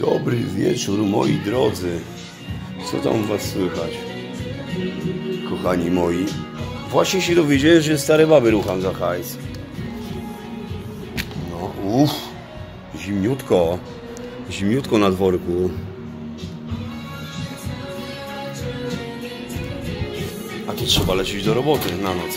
Dobry wieczór, moi drodzy. Co tam u was słychać? Kochani moi. Właśnie się dowiedziałem, że stare baby rucham za hajs. No, zimniutko. Zimniutko na dworku. A tu trzeba lecieć do roboty na noc.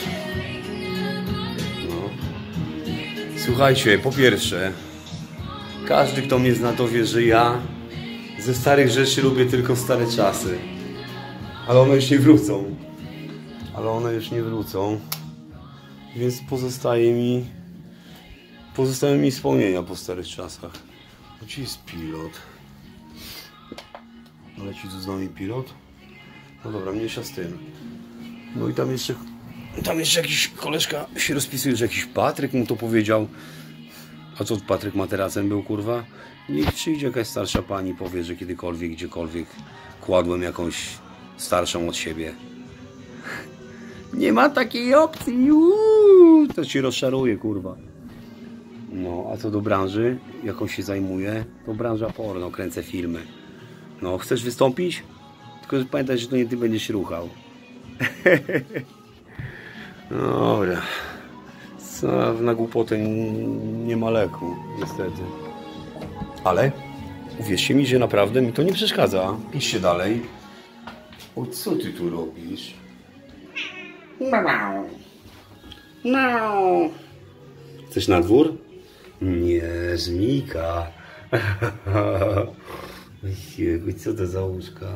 No. Słuchajcie, po pierwsze, każdy, kto mnie zna, to wie, że ja ze starych rzeczy lubię tylko stare czasy. Ale one już nie wrócą. Więc pozostają mi wspomnienia po starych czasach. Gdzie jest pilot? Leci tu z nami pilot? No dobra, mniejsza z tym. No i tam jeszcze jakiś koleżka się rozpisuje, że jakiś Patryk mu to powiedział. A co Patryk materacem był, kurwa? Niech przyjdzie jakaś starsza pani, powie, że kiedykolwiek, gdziekolwiek kładłem jakąś starszą od siebie. Nie ma takiej opcji. To ci rozczaruje, kurwa. No, a co do branży, jaką się zajmuję, to branża porno, kręcę filmy. No, chcesz wystąpić? Tylko że pamiętaj, że to nie ty będziesz ruchał. Dobra. Na głupotę nie ma leku, niestety. Ale uwierzcie mi, że naprawdę mi to nie przeszkadza. Piszcie dalej. O, co ty tu robisz? Chcesz na dwór? Nie, żmika. Co to za łóżka?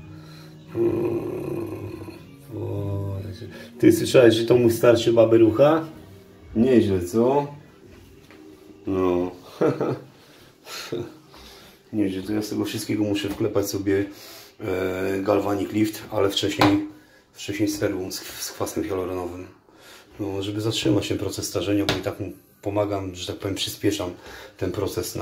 Ty słyszałeś, że to mój starszy baby rucha? Nieźle, co? No. Nieźle, to ja z tego wszystkiego muszę wklepać sobie galvanik lift, ale wcześniej serum z kwasem hialuronowym. No, żeby zatrzymać ten proces starzenia, bo i tak mu pomagam, że tak powiem, przyspieszam ten proces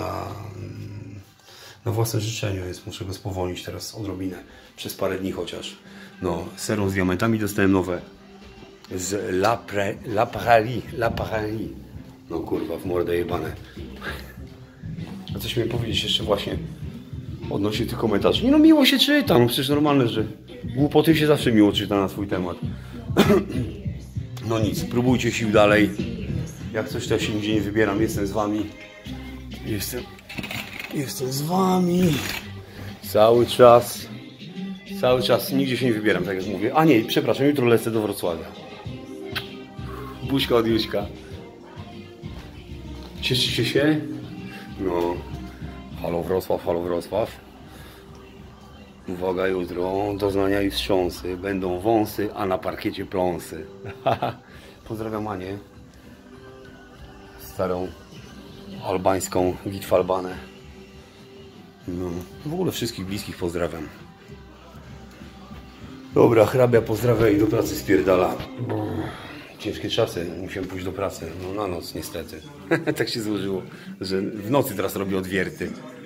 na własne życzenie, więc muszę go spowolnić teraz odrobinę, przez parę dni chociaż. No, serum z diamentami dostałem nowe. Z La Prairie. No kurwa, w mordę jebane. A coś miałem powiedzieć jeszcze właśnie odnośnie tych komentarzy. Nie no, miło się czyta, no przecież normalne, że głupoty się zawsze miło czyta na swój temat. No nic, próbujcie sił dalej. Jak coś, to ja się nigdzie nie wybieram, jestem z wami. Jestem z wami. Cały czas, nigdzie się nie wybieram, tak jak mówię. A nie, przepraszam, jutro lecę do Wrocławia. Buźka od Juśka. Cieszycie się? No. Halo Wrocław. Uwaga, jutro doznania i wstrząsy. Będą wąsy, a na parkiecie pląsy. Pozdrawiam Anię. Starą albańską Gitwalbanę. No. W ogóle wszystkich bliskich pozdrawiam. Dobra, hrabia pozdrawia i do pracy spierdala. Ciężkie czasy, musiałem pójść do pracy. No na noc niestety. Tak się złożyło, że w nocy teraz robię odwierty.